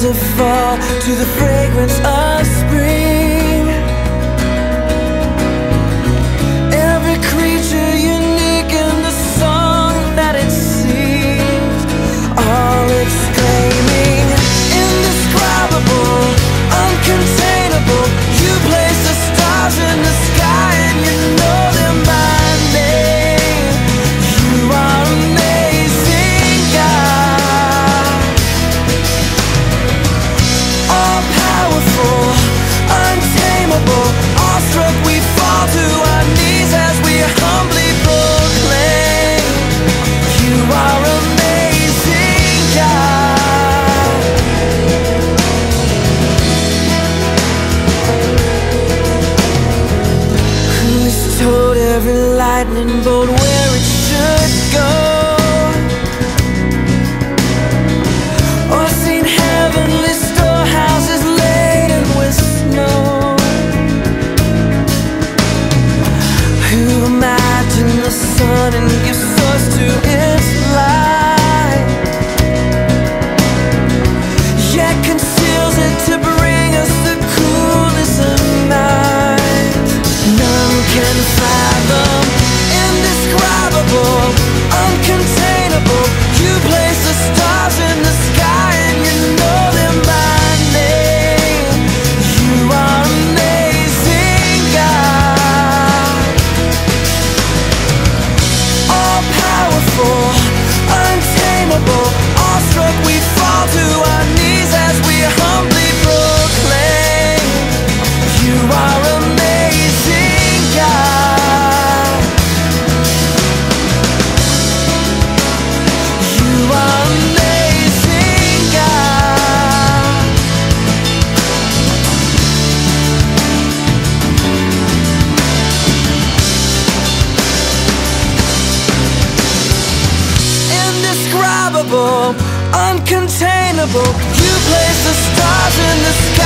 of fall to the fragrance of spring. Every creature unique in the song that it sings, all exclaiming, indescribable, uncontainable. You place the stars in the sky and you know them by name. You are amazing, God. All powerful, untamable, awestruck we fall to our knees as we humbly proclaim, you are amazing, God. Who's told every lightning bolt where it should go, or seen heavenly storehouses laden with snow? Who imagined the sun and gives source to its light, yet conceals it to bring us the coolness of night? None can fathom, indescribable, uncontainable. You place the stars in the sky and you know them by name. You are amazing, God. All powerful, untamable, awestruck we fall to our knees as we humbly proclaim, you are amazing, God. You are amazing, God. Indescribable, uncontainable. You place the stars in the sky